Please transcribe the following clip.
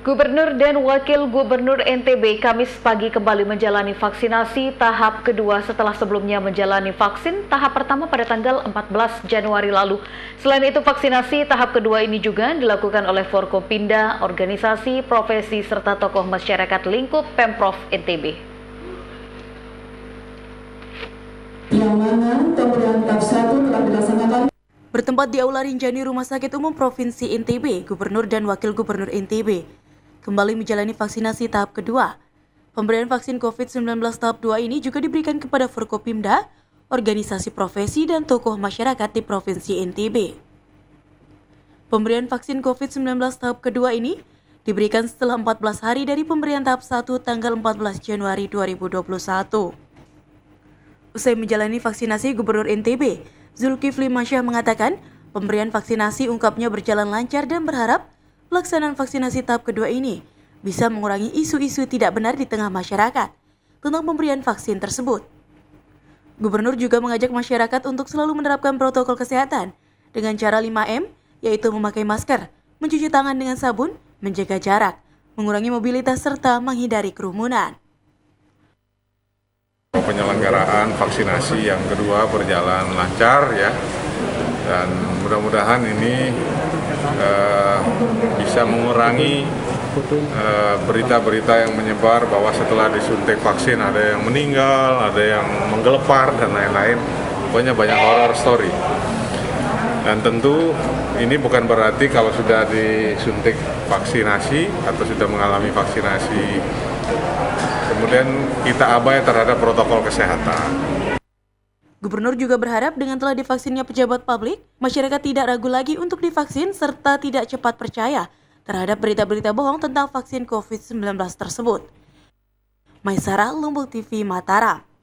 Gubernur dan Wakil Gubernur NTB Kamis pagi kembali menjalani vaksinasi tahap kedua setelah sebelumnya menjalani vaksin tahap pertama pada tanggal 14 Januari lalu. Selain itu, vaksinasi tahap kedua ini juga dilakukan oleh Forkopimda, organisasi, profesi, serta tokoh masyarakat lingkup Pemprov NTB. Yang mana pemberian tahap 1 telah dilaksanakan. Bertempat di Aula Rinjani Rumah Sakit Umum Provinsi NTB, Gubernur dan Wakil Gubernur NTB kembali menjalani vaksinasi tahap kedua. Pemberian vaksin COVID-19 tahap 2 ini juga diberikan kepada Forkopimda, organisasi profesi, dan tokoh masyarakat di Provinsi NTB. Pemberian vaksin COVID-19 tahap kedua ini diberikan setelah 14 hari dari pemberian tahap 1 tanggal 14 Januari 2021. Usai menjalani vaksinasi, Gubernur NTB, Zulkifli Mansyah mengatakan pemberian vaksinasi ungkapnya berjalan lancar dan berharap pelaksanaan vaksinasi tahap kedua ini bisa mengurangi isu-isu tidak benar di tengah masyarakat tentang pemberian vaksin tersebut. Gubernur juga mengajak masyarakat untuk selalu menerapkan protokol kesehatan dengan cara 5M, yaitu memakai masker, mencuci tangan dengan sabun, menjaga jarak, mengurangi mobilitas, serta menghindari kerumunan. Penyelenggaraan vaksinasi yang kedua berjalan lancar ya, dan mudah-mudahan ini bisa mengurangi berita-berita yang menyebar bahwa setelah disuntik vaksin ada yang meninggal, ada yang menggelepar dan lain-lain. Pokoknya banyak horror story. Dan tentu ini bukan berarti kalau sudah disuntik vaksinasi atau sudah mengalami vaksinasi kemudian kita abai terhadap protokol kesehatan. Gubernur juga berharap dengan telah divaksinnya pejabat publik, masyarakat tidak ragu lagi untuk divaksin serta tidak cepat percaya terhadap berita-berita bohong tentang vaksin COVID-19 tersebut. Maisarah, Lombok TV, Mataram.